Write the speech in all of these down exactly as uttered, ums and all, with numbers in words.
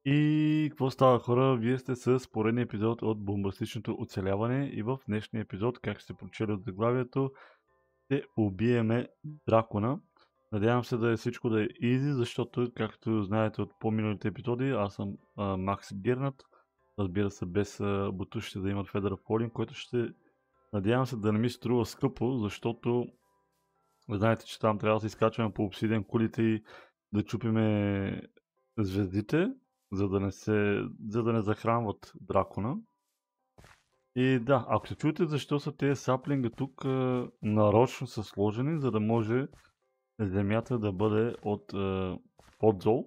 И какво става, хора? Вие сте с поредния епизод от бомбастичното оцеляване и в днешния епизод, как сте прочели от заглавието, ще убиеме дракона. Надявам се да е всичко да е изи, защото, както знаете от по-миналите епизоди, аз съм а, Макс Гернат. Разбира се, без а, бутушите да имат Feather Falling, което ще надявам се да не ми струва скъпо, защото знаете, че там трябва да се изкачваме по обсиден кулите и да чупиме звездите, за да не се, за да не захранват дракона. И да, ако се чуете защо са тези саплинга тук, а, нарочно са сложени, за да може земята да бъде от а, подзол.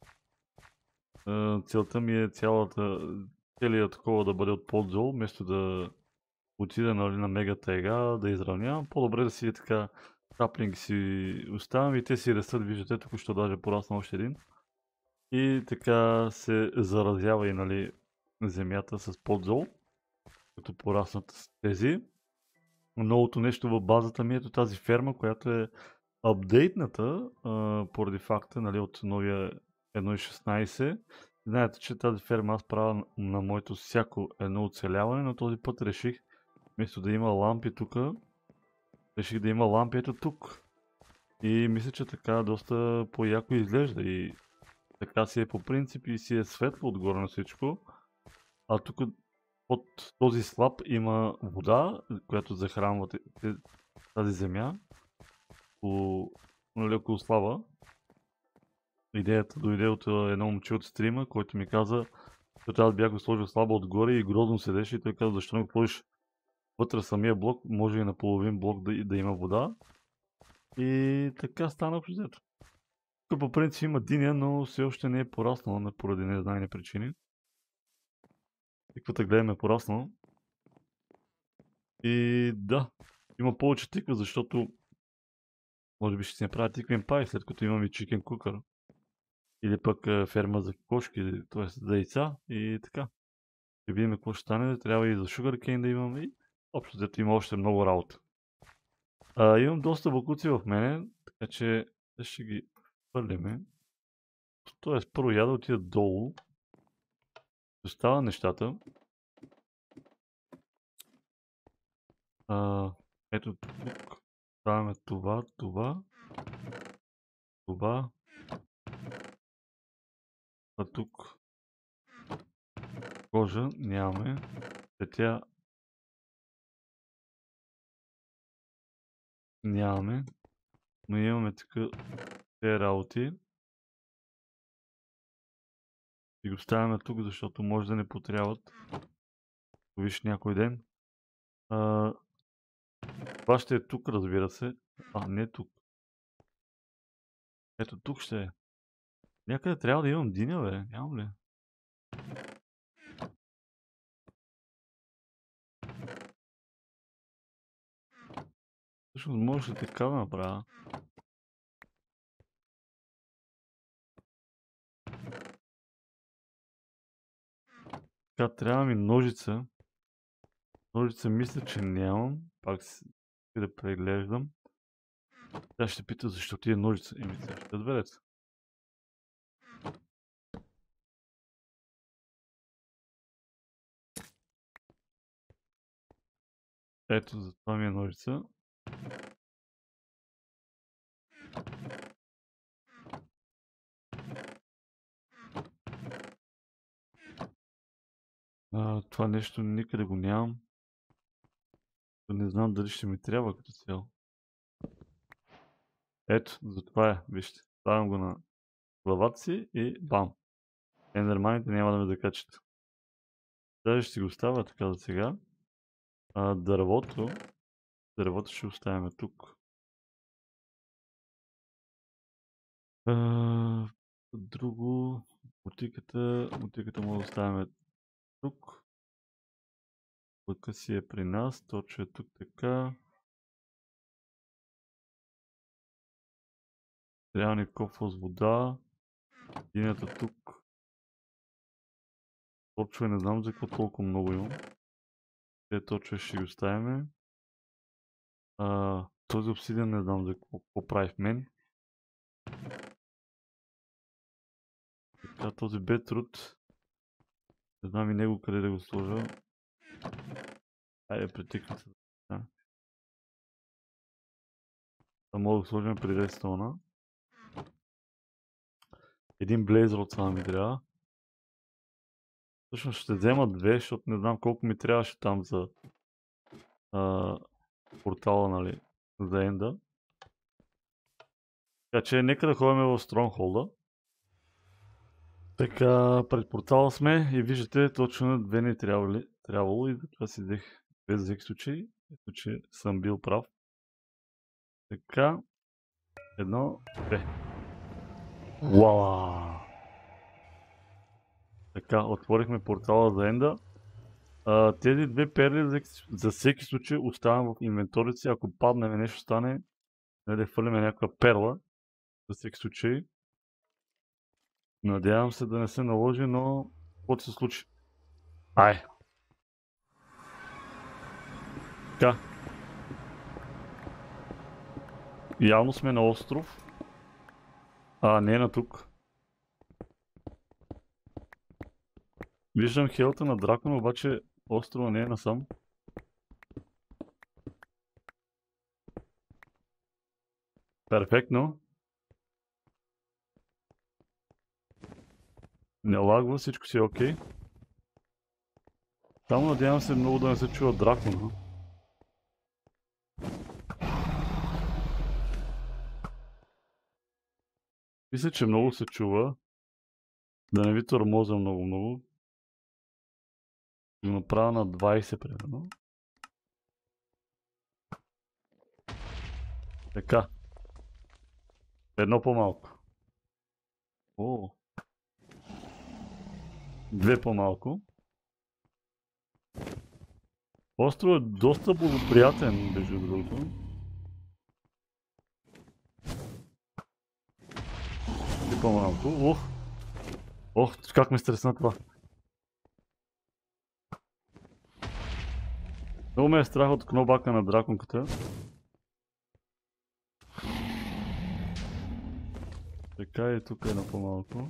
А, целта ми е цялата, целият такова да бъде от подзол, вместо да отида, нали, на мега тайга, да изравнявам. По-добре да си е така, саплинг си оставям и те си растат, виждате, току-що даже порасна още един. И така се заразява и, нали, земята с подзол, като пораснат с тези. Новото нещо в базата ми е тази ферма, която е апдейтната, а, поради факта, нали, от новия едно точка шестнайсет. Знаете, че тази ферма аз правя на, на моето всяко едно оцеляване, но този път реших, вместо да има лампи тук, реших да има лампи ето тук. И мисля, че така доста по-яко изглежда и така си е по принцип и си е светло отгоре на всичко. А тук под този слаб има вода, която захранва тази земя. По, нали, около слаба. Идеята дойде от едно момче от стрима, който ми каза, защото аз бях го сложил слабо отгоре и грозно седеше и той каза, защо не го сложиш вътре самия блок, може и на половин блок да, да има вода. И така стана общо. Тук по принцип има диня, но все още не е пораснала поради незнайни причини. Тиквата гледаме пораснала. И да, има повече тиква, защото може би ще си направя тиквен пай, след като имам и чикен кукър. Или пък ферма за кошки, т.е. за яйца и така. Ще видим какво ще стане, трябва и за Sugarcane да имам и общо взето има още много работа. А, имам доста бакуци в мене, така че ще ги хвърлиме. Тоест първо я да отида долу. Остава нещата. А, ето тук. Ставаме това, това, това. А тук кожа нямаме. Петя нямаме. Но имаме така тези работи. И го ставаме тук, защото може да не потрябват. Виж някой ден. А, това ще е тук, разбира се. А, не тук. Ето тук ще е. Някъде трябва да имам диня, бе. Нямам ли? Всъщност може така да направя. Така, трябва ми ножица. Ножица мисля, че нямам. Пак си да преглеждам. Тя ще пита защо ти е ножица. Еми, сега ще разберете. Ето, за това ми е ножица. А, това нещо никъде го нямам. Не знам дали ще ми трябва като цяло. Ето, за това е. Вижте. Ставам го на главата си и бам. Ендерманите няма да ме закачат. Даже ще си го оставя така за сега. А, дървото. Дървото ще оставяме тук. А, друго. Мотиката. Мотиката може да оставяме тук. Лъка си е при нас. Точно е тук така. Трябва ни кофа с вода. Динята тук. Точно не знам за какво толкова много имам. Те точно ще ги оставяме. А, този обсидиан не знам за какво, какво прави в мен. Така, този Бетруд. Не знам и него къде да го сложа. Айде, притикна се. Да. Да мога да сложим при редстоуна. Един блейзър от само ми трябва. Всъщност ще взема две, защото не знам колко ми трябваше там за а, портала, нали, за енда. Така че нека да ходим в Стронгхолда. Така, пред портала сме и виждате точно две не трябвало, трябвало и затова си взех без всеки случай, ето че съм бил прав. Така, едно, две. Уала! Така, отворихме портала за енда. А, тези две перли за, за всеки случай оставям в инвентарите си, ако падне нещо стане, да хвърлим някаква перла, за всеки случай. Надявам се да не се наложи, но каквото се случи. Ай! Така. Явно сме на остров. А, не е на тук. Виждам хелта на дракона, обаче острова не е насам. Перфектно. Не лагва, всичко си е окей. Само надявам се много да не се чува дракона. Мисля, че много се чува. Да не ви тормоза много-много. Го направя на двайсет примерно. Така. Едно по-малко. О. Две по-малко. Остров е доста благоприятен, между другото. И по-малко. Ох! Ох, как ме стресна това. Много ме е страх от кнобака на драконката. Така и тук е на по-малко.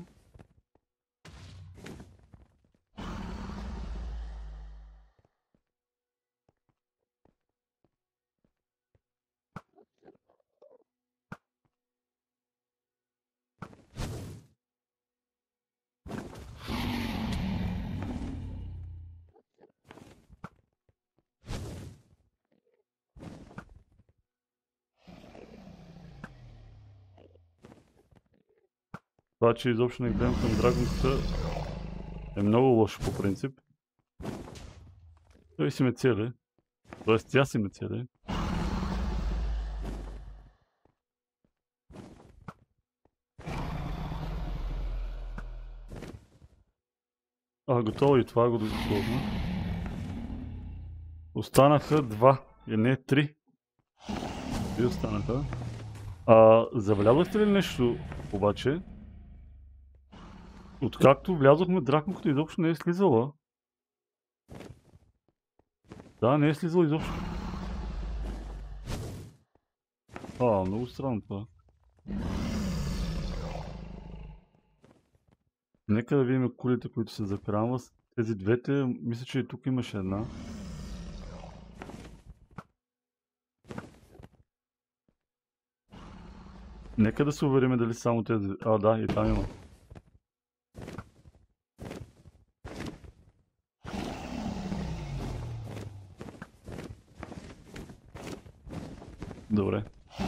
Това, че изобщо не гледам към драгонката е много лошо по принцип. Той си ме цели. Тоест тя си ме цели. А, готово и това го договорно. Останаха два, и не три. И останаха. А, забелязахте ли нещо обаче? Откакто влязохме, драконката изобщо не е слизала. Да, не е слизала изобщо. А, много странно това. Нека да видим кулите, които се захранват. Тези двете, мисля, че и тук имаше една. Нека да се уверим дали само тези... А, да, и там има. Добре.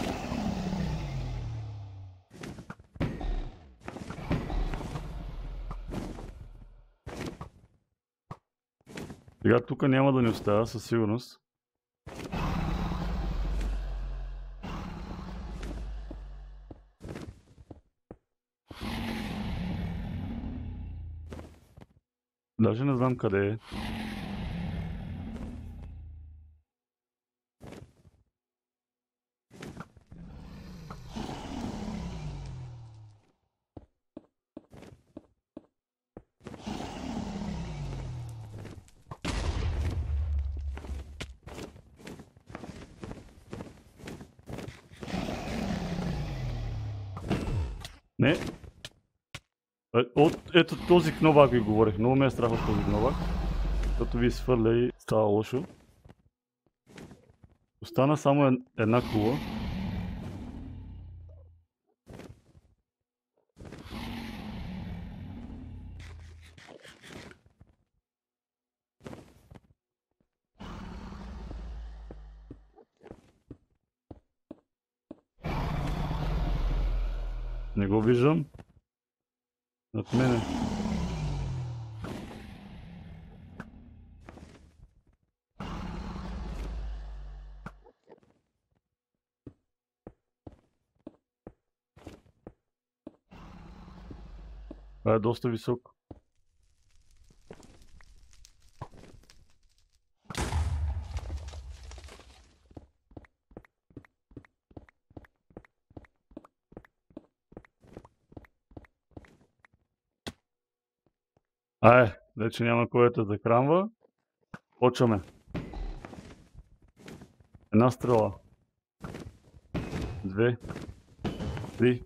Сега тук няма да ни оставя със сигурност. Даже не знам къде е. Не. Е, От, ето този гнобак ви говорих. Много ме е страх от този гнобак. Като ви свърля и става лошо. Остана само ед- една кула. Не го виждам. Над мене. Това е доста високо. Ай, вече няма кой да захранва. Почваме. Една стрела. Две. Три.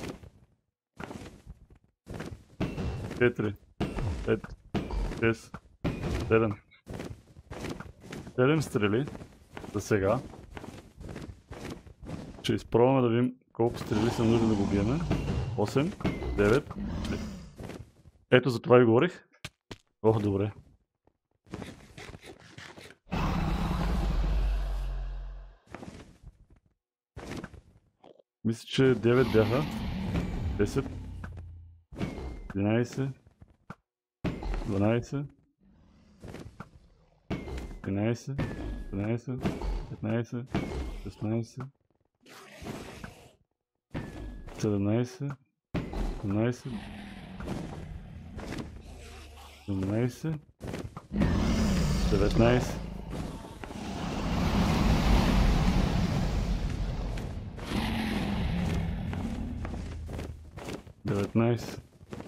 Четири. Пет. Шест. Седем. Седем стрели. За сега. Ще изпробваме да видим колко стрели са нужни да го биеме. осем. девет. Ето за това ви говорих. Ох, добре. Мисля, че девет бяха. десет. единайсет. дванайсет. тринайсет. четиринайсет. петнайсет. шестнайсет. седемнайсет. осемнайсет. седемнайсет. деветнайсет. деветнайсет.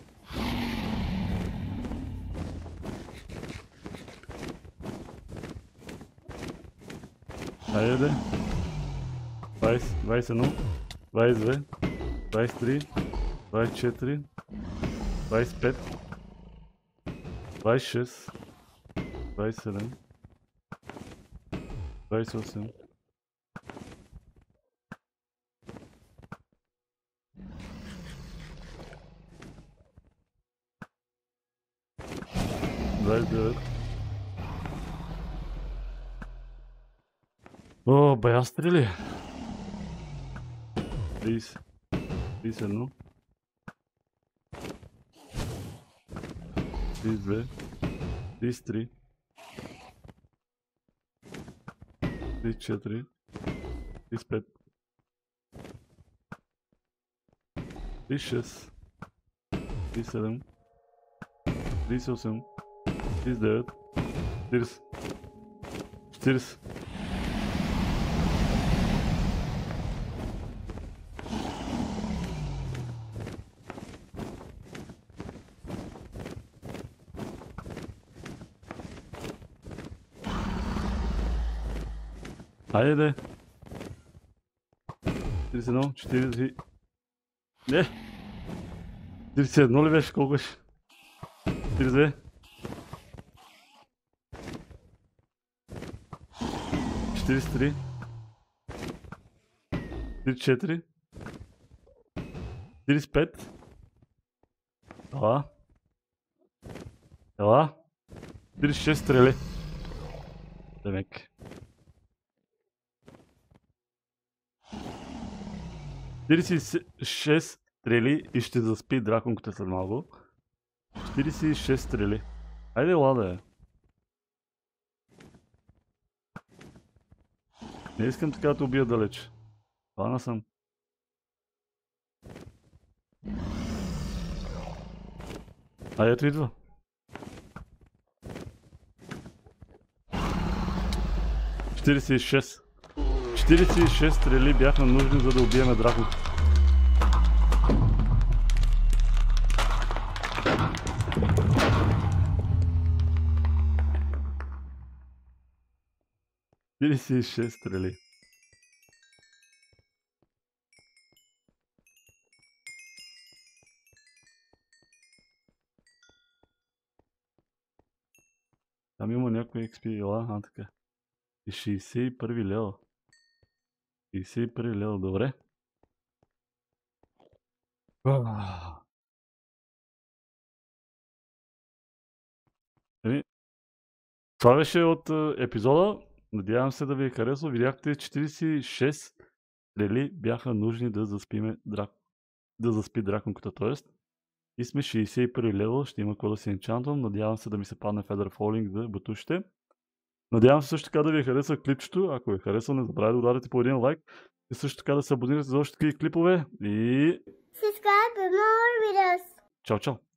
Хайде. двайсет. двайсет и едно. двайсет и две. двайсет и три. двайсет и четири. двайсет и пет. двайсет и шест. двайсет и седем. двайсет и осем. двайсет и девет. О, бая стрели. трийсет. трийсет и едно. трийсет и две. трийсет и три. трийсет и четири. трийсет и пет. трийсет и шест. трийсет и седем. трийсет и осем. трийсет и девет. четирийсет. четирийсет. Хайде. четирийсет и едно. четирийсет. Не! четирийсет и едно ли беше? Колко беше? четирийсет и две. четирийсет и три. трийсет и четири. четирийсет и пет. Ела. Ела. четирийсет и шест стрели. Демек. четирийсет и шест стрели и ще заспи драконката след малко. четирийсет и шест стрели. Айде, лада е. Не искам така да те убия далеч. Плана съм. А ето идва. четирийсет и шест. четирийсет и шест стрели бяха нужни, за да убиеме драконката. четирийсет и шест стрели. Там има някой екс пи, ела, а така. И шейсет и първи лева. шейсет и първи лева, добре. Еми, това беше от епизода. Надявам се да ви е харесало. Видяхте четиридесет и шест стрели бяха нужни да заспиме драк... да заспи драконката, т.е. И сме шейсет и първи левел, ще има какво да се енчантвам. Надявам се да ми се падне Feather Falling да бутушите. Надявам се също така да ви е хареса клипчето. Ако ви е харесало, не забравяйте да ударите по един лайк. И също така да се абонирате за още такива клипове. И... Subscribe for more videos. Чао, чао!